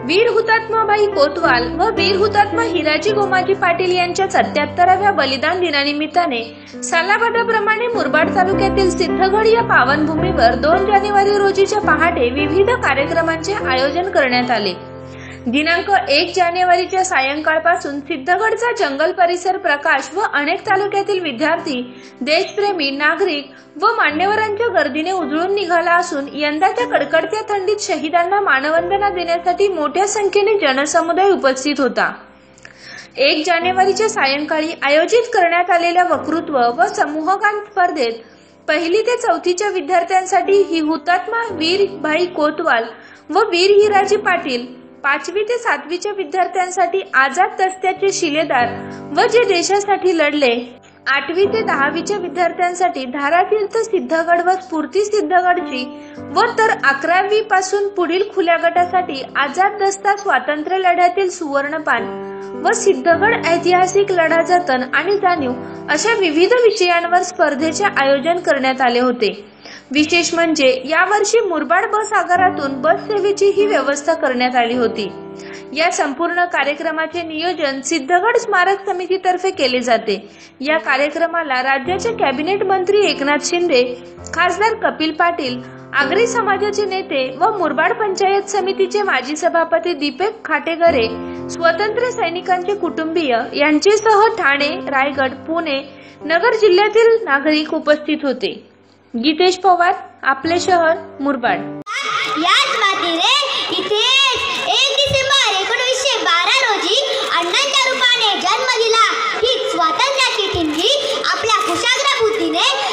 वीर हुतात्माबाई कोतवाल व वीर हुतात्मा हिराजी गोमाजी पाटील यांच्या 77व्या बलिदान दिनानिमित्ताने सालाबादाप्रमाणे मुरबाड तालुक्यातील सिद्धगड या पावनभूमीवर 2 जानेवारी रोजीच्या पहाटे विविध कार्यक्रमांचे आयोजन करण्यात आले। दिनांक 1 जानेवारीच्या सायंकाळपासून सिद्धगडचा जंगल परिसर प्रकाश व अनेक तालुक्यातील विद्यार्थी, देशप्रेमी, नागरिक व मान्यवरांच्या गर्दीने उजळून निघाला असून यंदाच्या कडकडत्या थंडीत शहीदांना मानवंदना देण्यासाठी मोठ्या संख्येने जनसमुदाय उपस्थित होता। 1 जानेवारीच्या सायंकाळी आयोजित करण्यात आलेल्या वक्तृत्व व समूहगान स्पर्धेत 1ली ते 4थीच्या विद्यार्थ्यांसाठी ही हुतात्मा वीर भाई कोतवाल व वीर हिराजी पाटील, 5वी ते 7वीच्या विद्यार्थ्यांसाठी आझाद दस्त्याचे शिलेदार व जे देशासाठी लढले, 8वी ते 10वीच्या विद्यार्थ्यांसाठी धारातीर्थ सिद्धगड व स्फूर्ती सिद्धगडची व तर 11वी पासून पुढील खुल्या गटासाठी आझाद दस्ता स्वातंत्र्य लढ्यातील सुवर्णपान व सिद्धगड ऐतिहासिक लढा जतन आणि जाणीव अशा विविध विषयांवर स्पर्धेचे आयोजन करण्यात आले होते। विशेष म्हणजे यावर्षी मुरबाड बस आगारातून बस सेवेची ही व्यवस्था करण्यात आली होती। या संपूर्ण कार्यक्रमाचे नियोजन सिद्धगड स्मारक समितीतर्फे केले जाते। या कार्यक्रमाला राज्याचे कॅबिनेट मंत्री एकनाथ शिंदे, खासदार कपिल पाटील, आगरी समाजाचे नेते व मुरबाड पंचायत समितीचे माजी सभापती दीपक खाटेगरे, स्वतंत्र सैनिकांचे कुटुंबीय यांच्यासह ठाणे, रायगड, पुणे, नगर जिल्ह्यातील नागरिक उपस्थित होते। गीतेश पवार, आपले शहर, मुरबाड। याच मातीने इथेच 1 डिसेंबर 1912 रोजी अण्णांच्या रूपाने जन्म दिला। ही स्वातंत्र्याची ठिणगी आपल्या कुशाग्र बुद्धीने